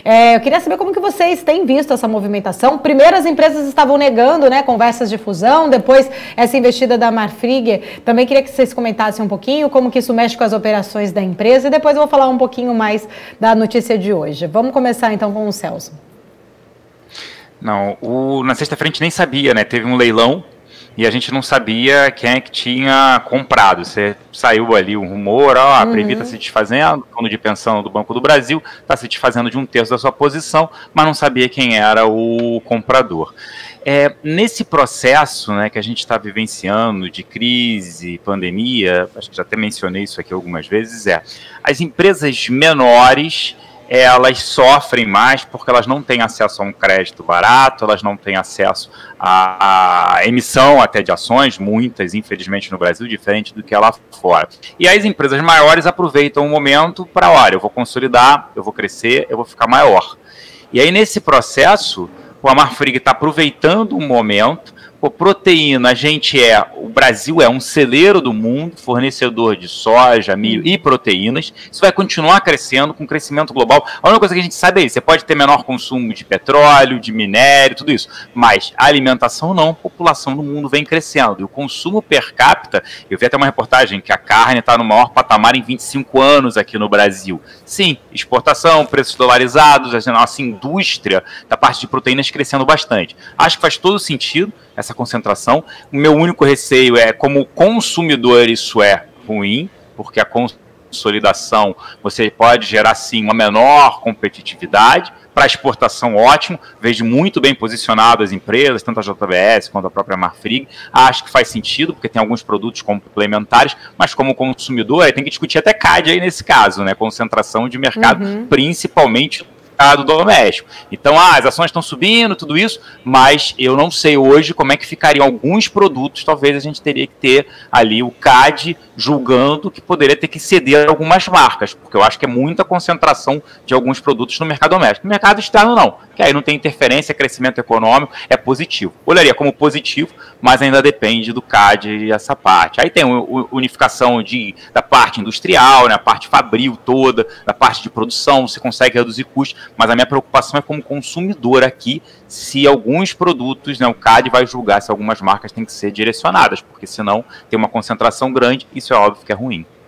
Eu queria saber como que vocês têm visto essa movimentação. Primeiro as empresas estavam negando, né, conversas de fusão, depois essa investida da Marfrig. Também queria que vocês comentassem um pouquinho como que isso mexe com as operações da empresa e depois eu vou falar um pouquinho mais da notícia de hoje. Vamos começar então com o Celso. Não, na sexta-feira a gente nem sabia, né? Teve um leilão e a gente não sabia quem é que tinha comprado. Você saiu ali um rumor, a Previ está se desfazendo, o fundo de pensão do Banco do Brasil está se desfazendo de 1/3 da sua posição, mas não sabia quem era o comprador. Nesse processo, né, que a gente está vivenciando de crise, pandemia, acho que já até mencionei isso aqui algumas vezes, as empresas menores elas sofrem mais porque elas não têm acesso a um crédito barato, elas não têm acesso à emissão até de ações, muitas, infelizmente, no Brasil, diferente do que é lá fora. E as empresas maiores aproveitam o momento para, olha, eu vou consolidar, eu vou crescer, eu vou ficar maior. E aí, nesse processo, a Marfrig está aproveitando o momento. Proteína, o Brasil é um celeiro do mundo, fornecedor de soja, milho e proteínas. Isso vai continuar crescendo com o crescimento global. A única coisa que a gente sabe é isso: você pode ter menor consumo de petróleo, de minério, tudo isso, mas a alimentação não, a população do mundo vem crescendo. E o consumo per capita, eu vi até uma reportagem que a carne está no maior patamar em 25 anos aqui no Brasil. Sim, exportação, preços dolarizados, a nossa indústria da parte de proteínas crescendo bastante. Acho que faz todo sentido essa concentração. O meu único receio é, como consumidor, isso é ruim, porque a consolidação você pode gerar, sim, uma menor competitividade. Para exportação, ótimo. Vejo muito bem posicionado as empresas, tanto a JBS quanto a própria Marfrig. Acho que faz sentido, porque tem alguns produtos complementares, mas como consumidor, aí tem que discutir até CAD aí nesse caso, né? Concentração de mercado, principalmente mercado doméstico. Então, as ações estão subindo, tudo isso, mas eu não sei hoje como é que ficariam alguns produtos. Talvez a gente teria que ter ali o CAD julgando que poderia ter que ceder algumas marcas, porque eu acho que é muita concentração de alguns produtos no mercado doméstico. No mercado externo, não, que aí não tem interferência, crescimento econômico, é positivo. Olharia como positivo, mas ainda depende do CAD e essa parte. Aí tem unificação da parte industrial, né, a parte fabril toda, da parte de produção, você consegue reduzir custos, mas a minha preocupação é como consumidor aqui, se alguns produtos, né, o CAD vai julgar se algumas marcas têm que ser direcionadas, porque senão tem uma concentração grande, isso é óbvio que é ruim.